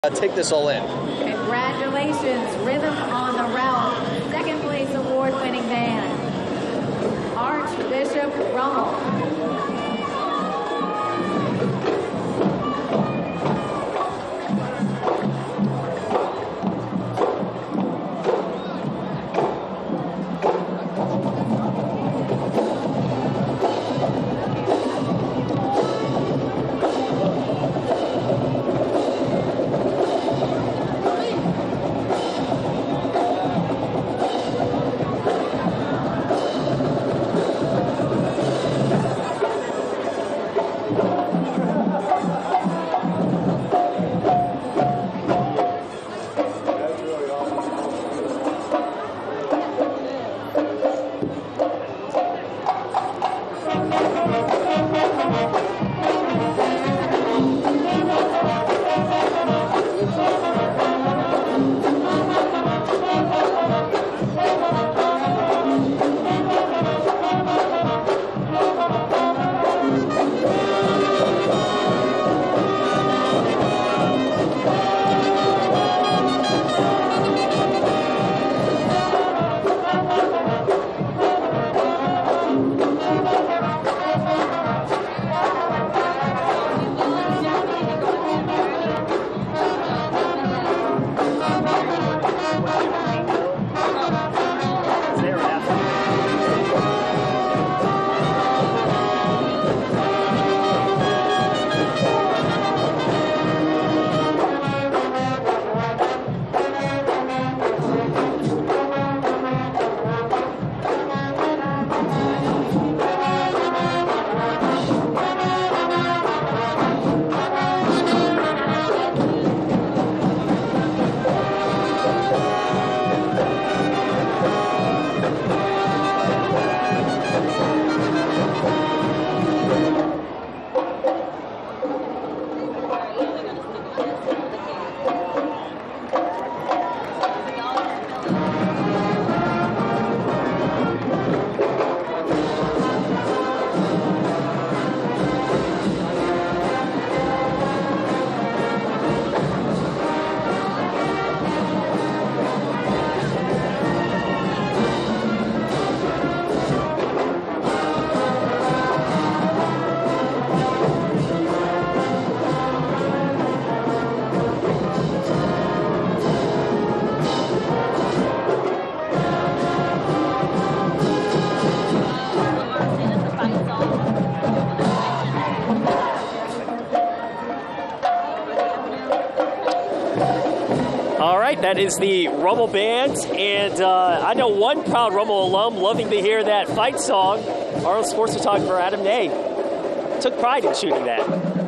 Take this all in. Congratulations, Rhythm on the Route, second place award-winning band, Archbishop Rummel. That is the Rummel Band, and I know one proud Rummel alum loving to hear that fight song. Our own sports photographer, Adam Ney, took pride in shooting that.